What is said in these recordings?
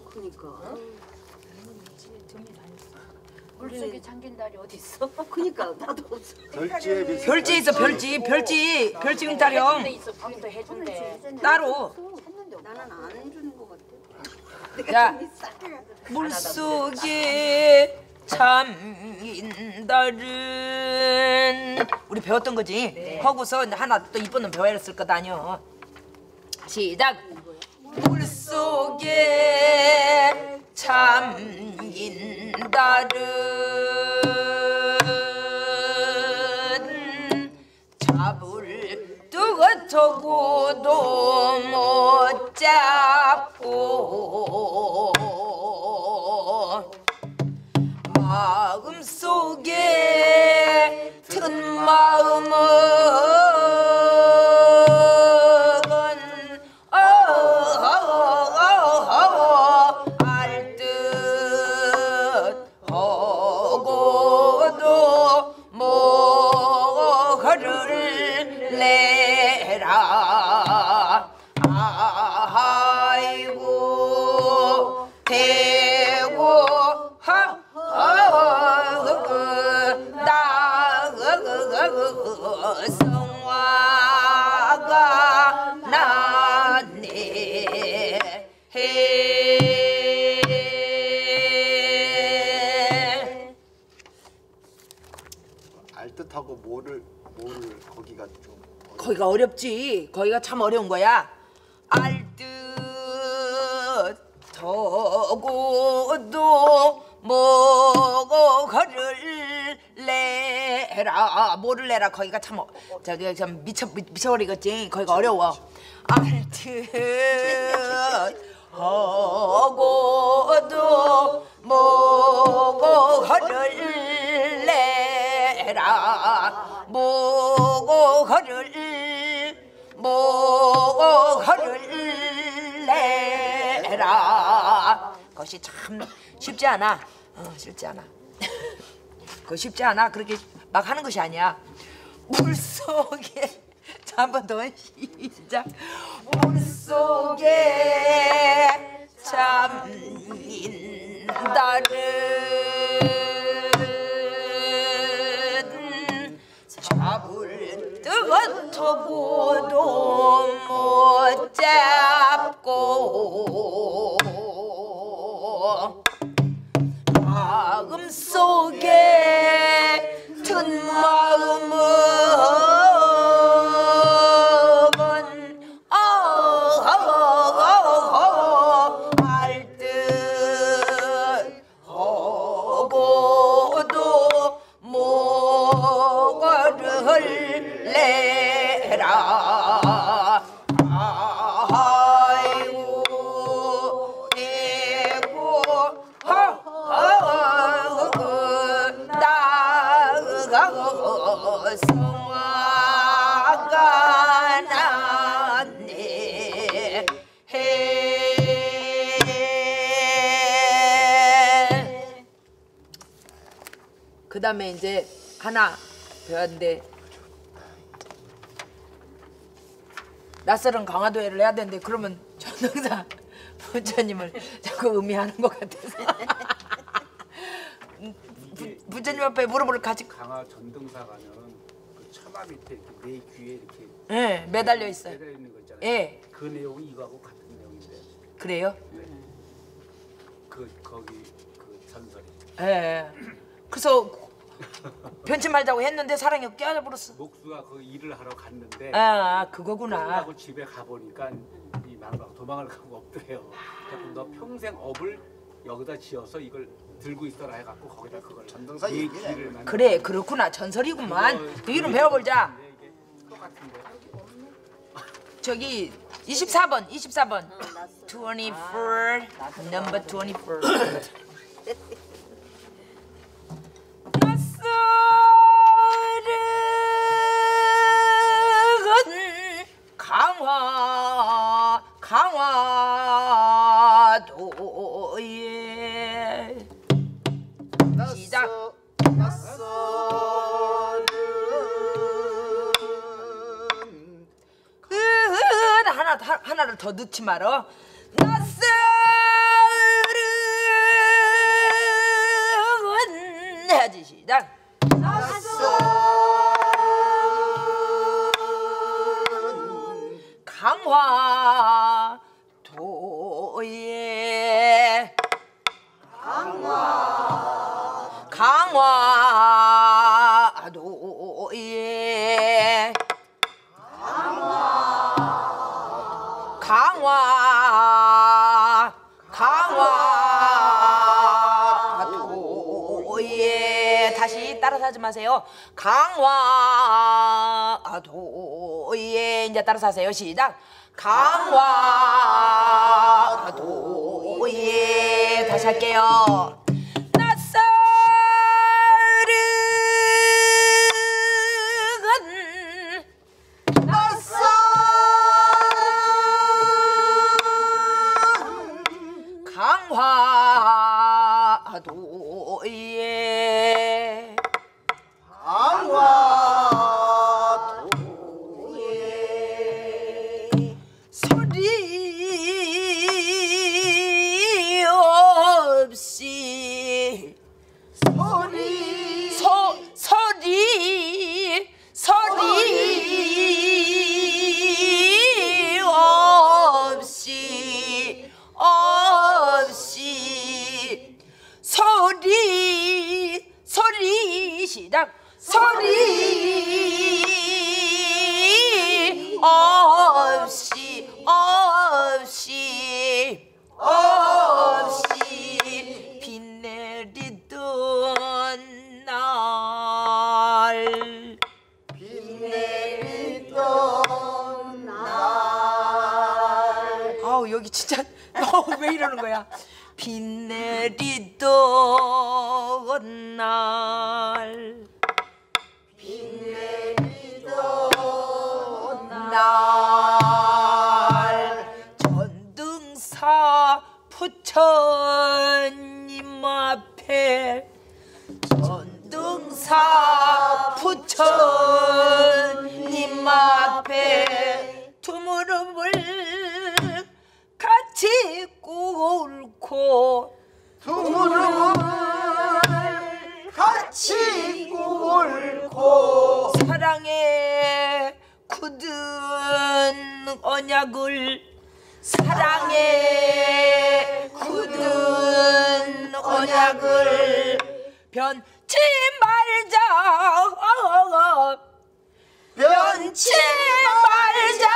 그니까. 물속에 잠긴 달이 어디 있어? 그니까 나도 없어. 별지 있어 별지 응타령 있어. 거기서 해준대. 따로. 나는 안 주는 것 같아. 야 물속에 잠긴 달은 우리 배웠던 거지. 네. 하고서 하나 또 이쁜 놈 배웠을 거다 아니요. 시작. 물속에 잠긴 달은 잡을 뜨거워도 못 잡고 마음속에 든 마음은 알듯 하고도 뭐를 내라 아이고 대고 성화가 났네 알듯하고 뭐를 거기가 좀 거기가 어렵지. 거기가 참 어려운 거야. 알듯 하고도 뭐를 내라 뭐를 내라 거기가 참 저기 참 미쳐버리겠지. 거기가 어려워. 알듯 하고도 뭐를 내라 뭐를 내라. 그것이 참 쉽지 않아. 쉽지 않아. 그거 쉽지 않아. 그렇게 막 하는 것이 아니야. 물속에 한 번 더 시작. 물속에 잠긴 달은 잡을 뜨거워도 못 잡고 마음속에 든 마음은 알듯 하고도 뭐를 내라 아이고 내고 나가고 성화가 났네 그 다음에 이제 하나 배웠는데 낯설은 강화도회를 해야 되는데 그러면 전능사 부처님을 자꾸 의미하는 것 같아서 부처님 앞에 무릎을 같이 강화 전등사 가면 그 처마 밑에 이렇게 내 귀에 이렇게 예, 매달려 있어요. 매달려 있는 거 있잖아요. 예. 그 내용이 이거하고 같은 내용인데. 그래요? 네. 거기 그 전설이. 예. 그래서 변치 말자고 했는데 사랑이 깨어져 버렸어. 목수가 그 일을 하러 갔는데 그거구나. 끝나고 집에 가 보니까 이 마누라가 도망을 가고 없더래요. 그래서 너 평생 업을 여기다 지어서 이걸 들고 있어라 해갖고 거기다 그걸 전등사 얘기네. 그래 그렇구나 전설이구만. 그 이름 배워보자. 이게 똑같은데. 저기 24번 24번 24 number 24 낯설은 강화도에 시작. 하나를 더 넣지 말어. 낯설은 해야지. 시작. 강화도에 강화도에 강화도에 다시 따라서 하지 마세요. 강화도에 이제 따라서 하세요. 시작. 강화도에 다시 할게요. 강화도에 소리 없이 소리 시작. 소리 없이 비 내리던 날 아우 여기 진짜 왜 이러는 거야. 비 내리던 날 전등사 부처님 앞에 전등사 부처님 앞에 두 무릎을 같이 꿇고 두 무릎을 같이 꿇고 사랑에 굳은 언약을 사랑에 굳은 언약을 변치 말자 변치 말자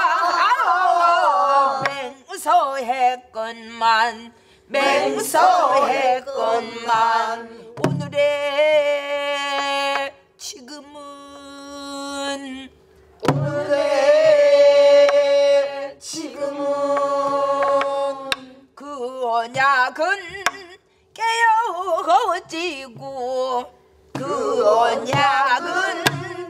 맹서했건만 오늘의 지금은 그 언약은 깨어지고 그 언약은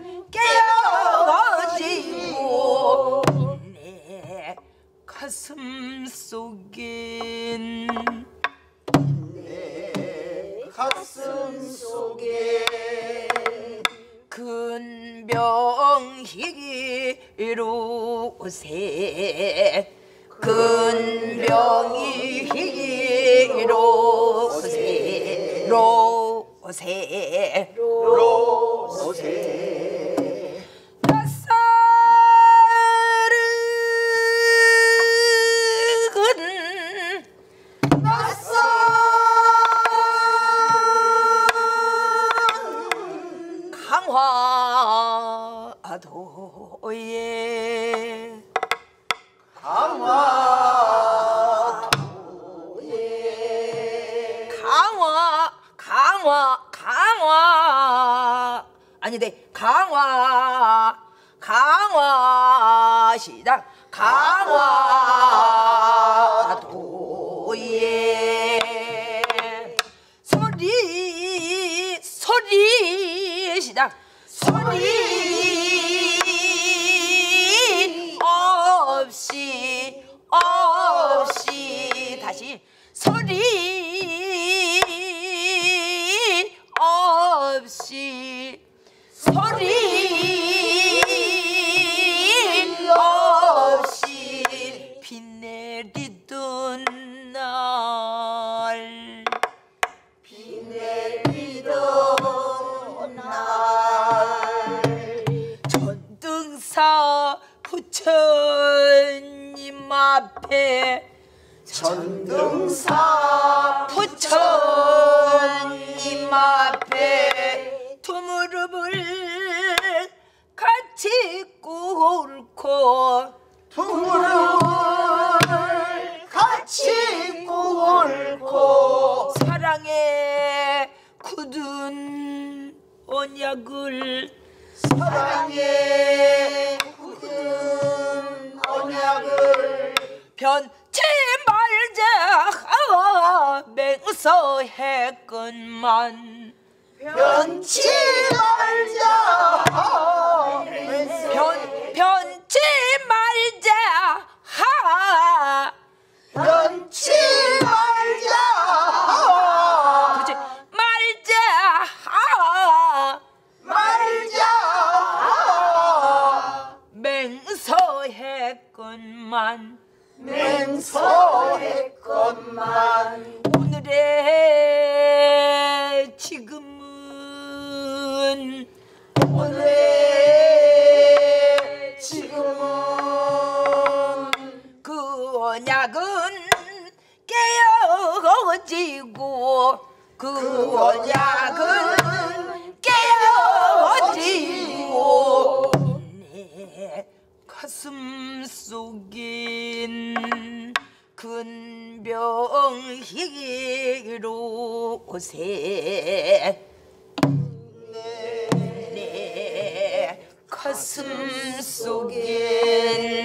깨어지고 내 가슴 속엔 근병희기로세 근병희기로세 로세 강화도에 강화 아니네 강화 시작 강화도에 소리 시작 소리 없이 다시 소리 없이 비 내리던 날 비 내리던 굳은 언약을 사랑의 굳은 언약을 변치 말자 맹서했건만 변치 말자 변치 말자 변치 말자 그렇지 말자 말자 맹서했건만 맹서했건만 오늘의 지금은 오늘의 지금은 그 언약은 깨어지고 그 언약은 깨어지고 내 가슴 속인 근병희로새 내 가슴 속인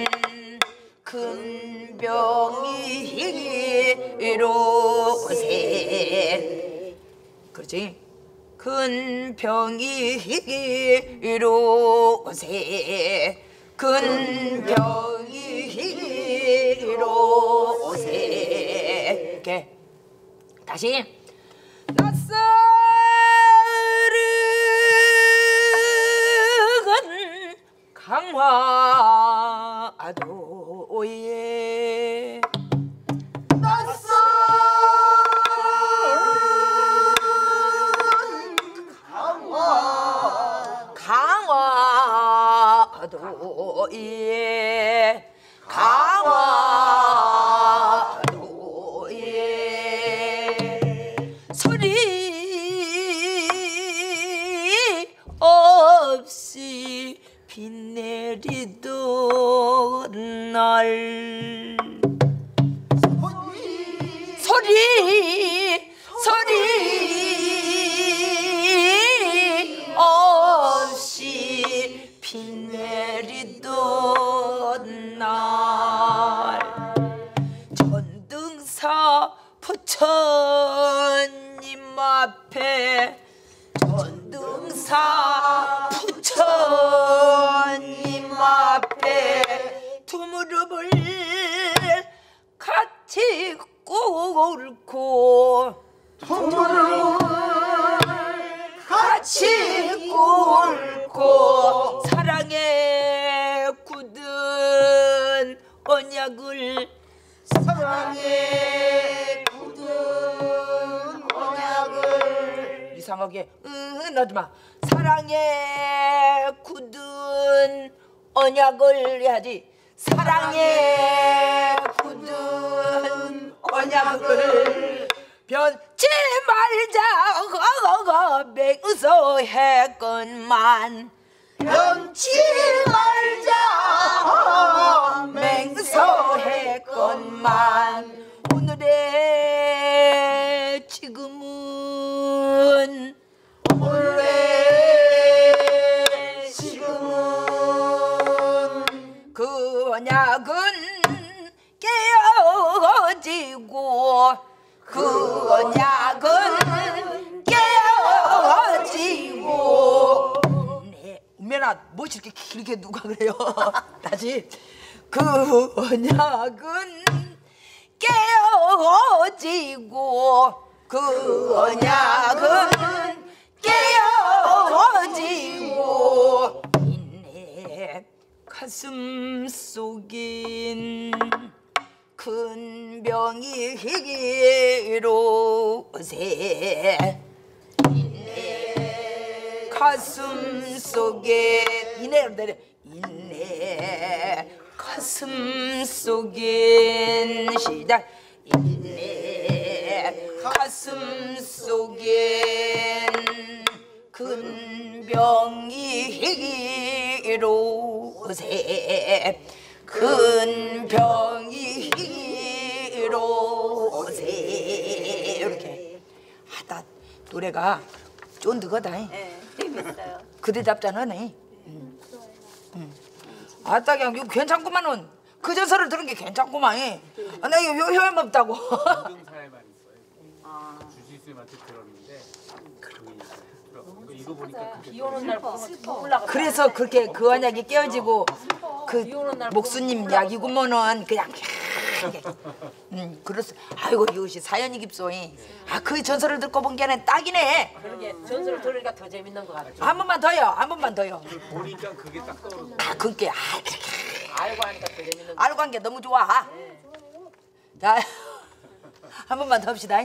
근병희로새 그렇지 근병희로새 근병희로새 이렇게 다시 낯설은 강화도에 강화도에 소리 없이 비 내리던 날 소리 없이 비 내리던 날 전등사 부처님 앞에 전등사 부처님 앞에 두 무릎을 같이 꿇고 무릎을 같이 꿇고 사랑의 굳은 언약을 사랑의 굳은 언약을 이상하게 넣지마 사랑의 굳은 언약을 해야지 사랑의 굳은 언약을 변치 말자 맹서했건만 변치 말자 맹서했건만 오늘의 지금은 원래 지금은 그 언약은 깨어지고 그 언약은 깨어지고 네, 은면아 뭐 이렇게 길게 누가 그래요 다시 그 언약은 깨어지고 그 언약은 깨어지고 내 가슴 속인 근병이 희기로새 내 가슴 속에 이내 가슴 속인 시작 이내 가슴 속엔 근병이 희기로새 근병이 희기로새 이렇게 하다 노래가 쫀득하다. 네, 재밌어요. 그대 답잖아네. 아따 그냥 이거 괜찮구만은. 그 전설을 들은 게 괜찮구만. 아, 나 이거 효염 없다고. 공동사에만 있어요. 아, 주지스님한테 들었는데 이거 보니까 비 오는 날 올라가. 그래서 그렇게 그 언약이 깨어지고 그 비 오는 날 목수님 약이구먼은 그냥 그렇소. 아이고 이것이 사연이 깊소이. 그 전설을 듣고 본 게는 딱이네. 그러게 전설을 들으니까 더 재밌는 것 같아. 한 번만 더요. 한 번만 더요. 보니까 그게 딱 떠오르는 그게 알고 하니까 더 재밌는 것 알고 한 게 너무 좋아. 자, 한 번만 더 합시다.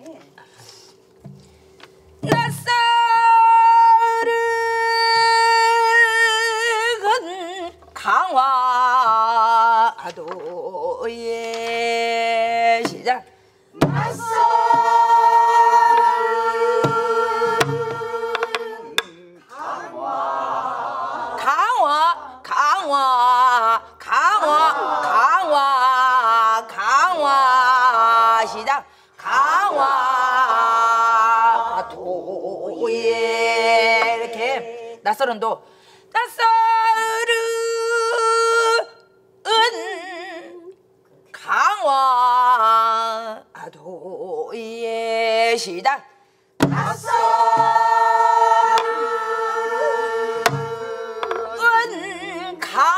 낯설은 강화도의 시작. 강화 시작. 강화도에 이렇게 낯설은도 낯설은 강화도에 시작. 은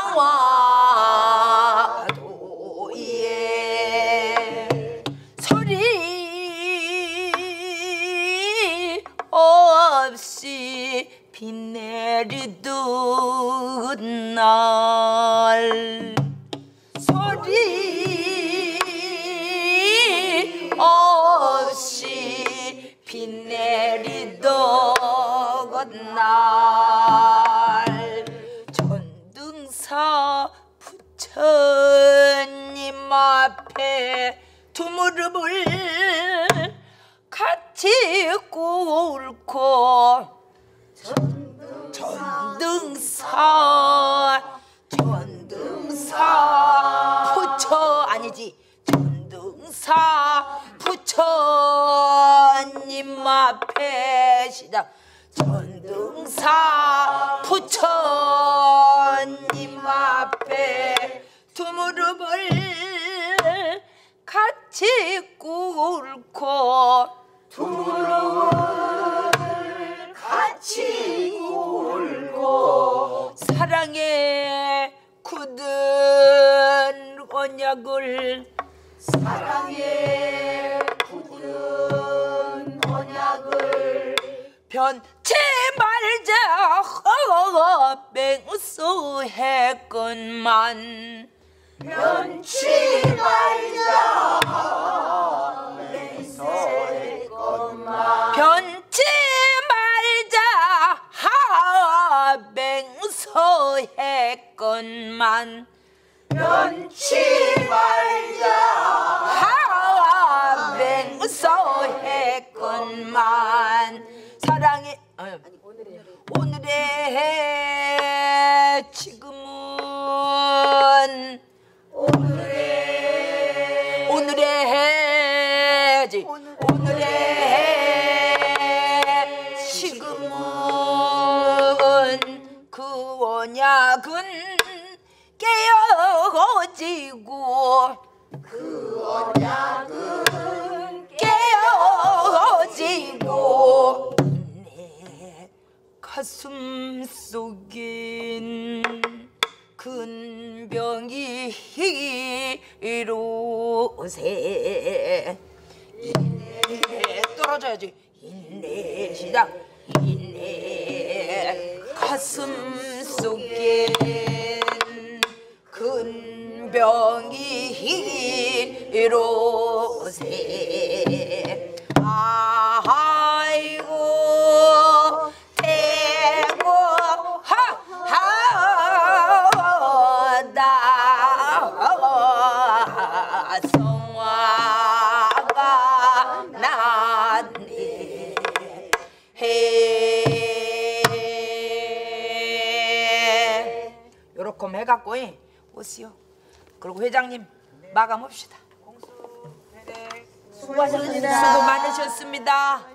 강화도에 소리 없이 비 내리던 날 소리 없이 비 내리던 날 전등사 부처님 앞에 두 무릎을 같이 꿇고 전등사 부처 아니지 전등사 부처님 앞에 시작. 전등사 부처님 앞에 두 무릎을 같이 꿇고 두 무릎을 같이 꿇고 사랑에 굳은 언약을 변치 말자 맹수했건만 변치 말자 변치 말자 맹수했건만 변치 말자 맹수했건만 사랑해 오늘의 지금은 오늘의 지금은 그 언약은 깨어지고 깨어지고 내 가슴 속엔 큰 병이 이로새 인내 떨어져야지. 인내 시작. 인내 가슴 속엔 큰 병이 이로새 아이고 대고 하다 성화가 났네 요렇게 해갖고 오시오. 그리고 회장님 마감합시다. 수고하셨습니다. 수고 많으셨습니다.